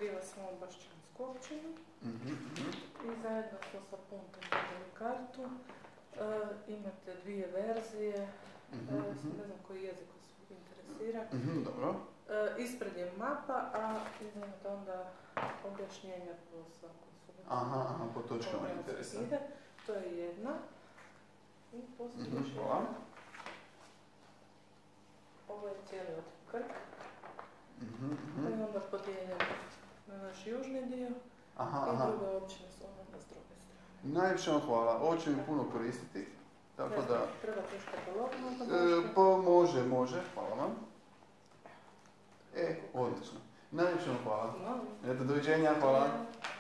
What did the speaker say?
pokriva samo Bašćansku općinu i zajedno smo sa Puntom dobili kartu. Imate dvije verzije, ne znam koji jezik vas interesira. Dobro. Ispred je mapa, a imate onda objašnjenja po svakom subotu. Aha, po točkama interesa. To je jedna. I poslije još hvala. jedna. Ovo je cijeli otok Krk. I onda podijeljen na naš južni dio. I druge općine su onda s druge strane. Najljepše vam hvala. Ovo će mi puno koristiti. Tako da... Trebate još katalog možda? Pa može. Hvala vam. Odlično. Najljepše vam hvala. Eto, doviđenja, hvala.